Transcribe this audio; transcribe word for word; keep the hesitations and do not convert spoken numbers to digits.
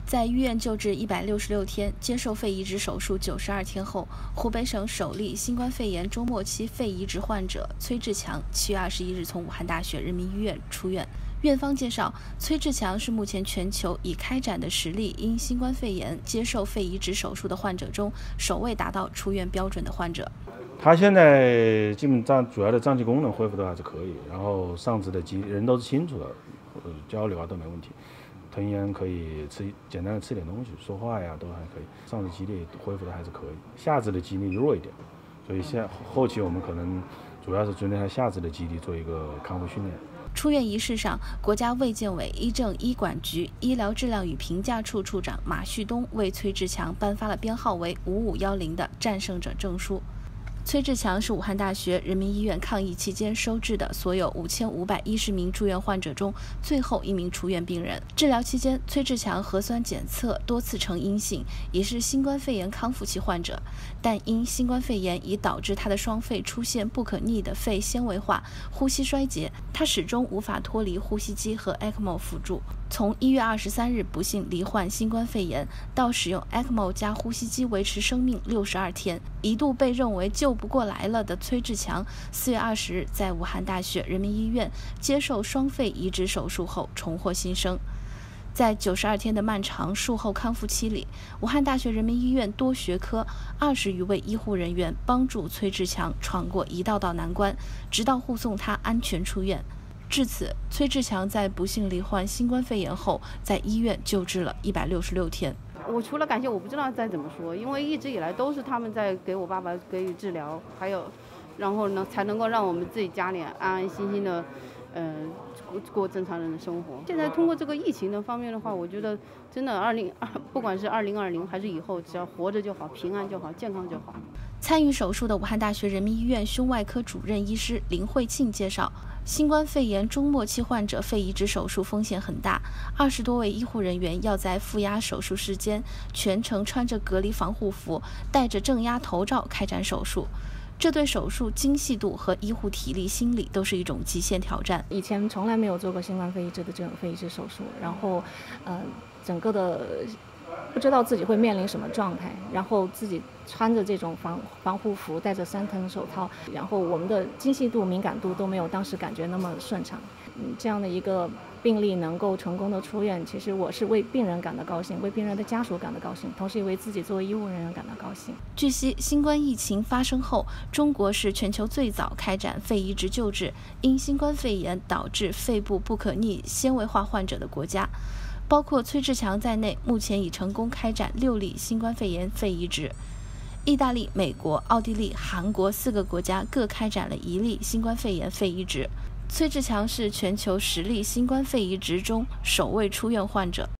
在医院救治一百六十六天，接受肺移植手术九十二天后，湖北省首例新冠肺炎中末期肺移植患者崔志强，七月二十一日从武汉大学人民医院出院。院方介绍，崔志强是目前全球已开展的十例因新冠肺炎接受肺移植手术的患者中，首位达到出院标准的患者。 他现在基本上主要的脏器功能恢复的还是可以，然后上肢的肌人都是清楚的，呃，交流啊都没问题。吞咽可以吃简单的吃点东西，说话呀都还可以，上肢肌力恢复的还是可以，下肢的肌力弱一点，所以现后期我们可能主要是针对他下肢的肌力做一个康复训练。 出院仪式上，国家卫健委医政医管局医疗质量与评价处处长马旭东为崔志强颁发了编号为五五一零的战胜者证书。崔志强是武汉大学人民医院抗疫期间收治的所有五千五百一十名住院患者中最后一名出院病人。治疗期间，崔志强核酸检测多次呈阴性，也是新冠肺炎康复期患者，但因新冠肺炎已导致他的双肺出现不可逆的肺纤维化、呼吸衰竭，他始终无法脱离呼吸机和 E C M O 辅助。从一月二十三日不幸罹患新冠肺炎，到使用 E C M O 加呼吸机维持生命六十二天，一度被认为救不过来了的崔志强，四月二十日在武汉大学人民医院接受双肺移植手术后重获新生。在九十二天的漫长术后康复期里，武汉大学人民医院多学科二十余位医护人员帮助崔志强闯过一道道难关，直到护送他安全出院。至此，崔志强在不幸罹患新冠肺炎后，在医院救治了一百六十六天。 我除了感谢，我不知道再怎么说，因为一直以来都是他们在给我爸爸给予治疗，还有，然后呢，才能够让我们自己家里安安心心的，呃，过过正常人的生活。现在通过这个疫情的方面的话，我觉得真的二零二，不管是二零二零还是以后，只要活着就好，平安就好，健康就好。 参与手术的武汉大学人民医院胸外科主任医师林慧庆介绍，新冠肺炎中末期患者肺移植手术风险很大，二十多位医护人员要在负压手术室间全程穿着隔离防护服，戴着正压头罩开展手术。这对手术精细度和医护体力、心理都是一种极限挑战。 以前从来没有做过新冠肺移植的这种肺移植手术，然后，呃，整个的不知道自己会面临什么状态，然后自己穿着这种防防护服，戴着三层手套，然后我们的精细度、敏感度都没有当时感觉那么顺畅。嗯，这样的一个病例能够成功的出院，其实我是为病人感到高兴，为病人的家属感到高兴，同时也为自己作为医务人员感到高兴。 据悉，新冠疫情发生后，中国是全球最早开展肺移植救治因新冠肺炎导致肺部不可逆纤维化患者的国家。包括崔志强在内，目前已成功开展六例新冠肺炎肺移植。意大利、美国、奥地利、韩国四个国家各开展了一例新冠肺炎肺移植。崔志强是全球十例新冠肺移植中首位出院患者。